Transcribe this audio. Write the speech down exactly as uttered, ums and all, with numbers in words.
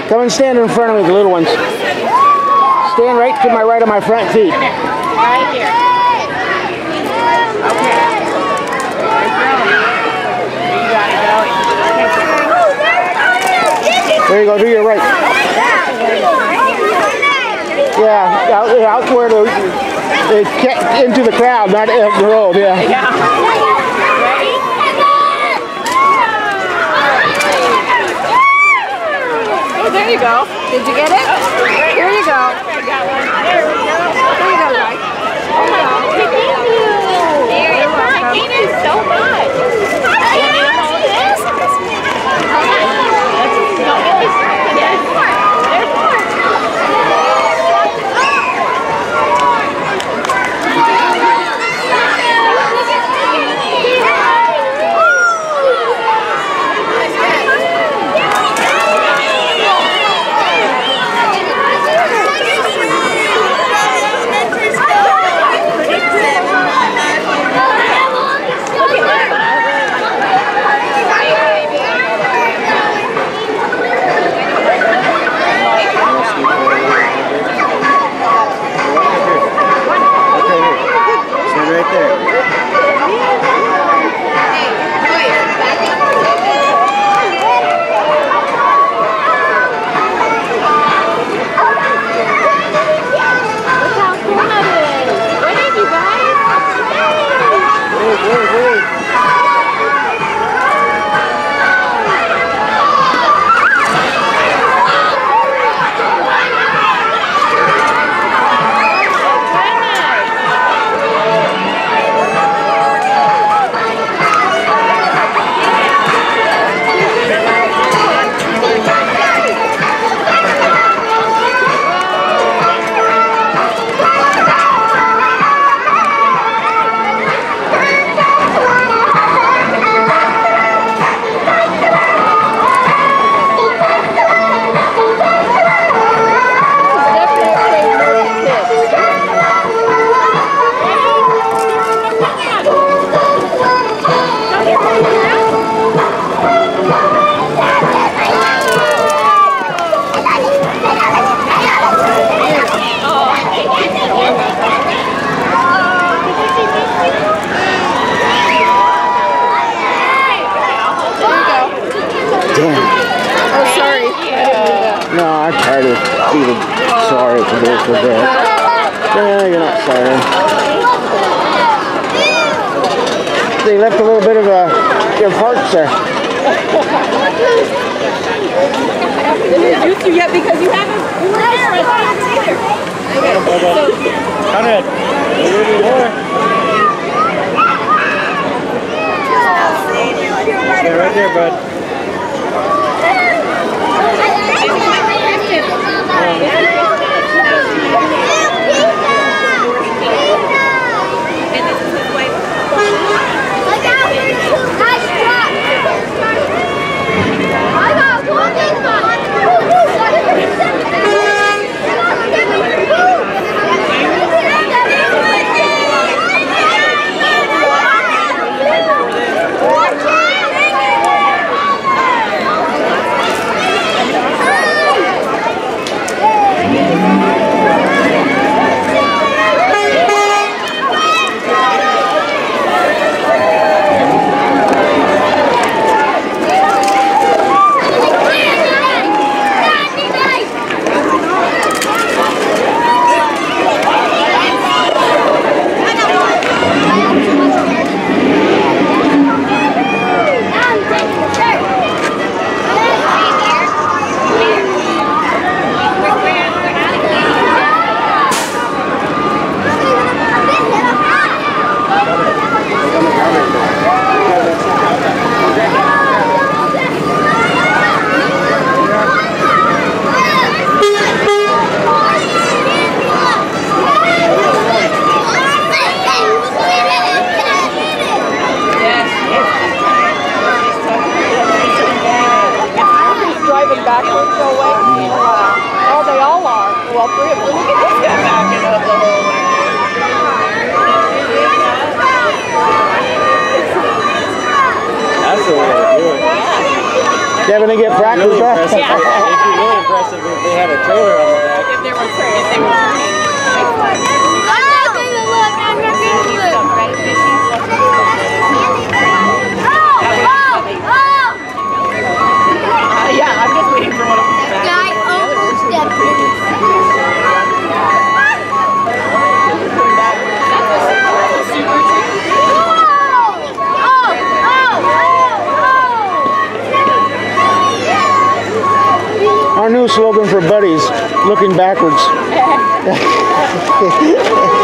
Come and stand in front of me, the little ones. Stand right to my right of my front feet. Right here. Okay. There you go, to your right. Yeah, out, out where the, they get into the crowd, not up the road, yeah. Yeah. Ready? Oh, there you go. Did you get it? Here you go. I got one. There we go. There you go, guys. Oh my God. Thank you. You're welcome. Thank you so much. You want me to hold this? Don't get distracted. There's more. There's more. Sorry for this or that. Yeah, you're not sorry. They left a little bit of a, your parts there. Didn't juice you yet because you haven't. You were there. I thought you were there. Okay. So, Conrad, a little bit more. Stay right there, bud. Devin, they get practice, Really huh? impressive. It'd be really impressive if they had a trailer on the back. If they were turning, if they were turning. I'm not going to look. I'm not going to look. Right? Uh, yeah, I'm just waiting for one of them to back. Guy almost stepped in. Our new slogan for Buddies, looking backwards.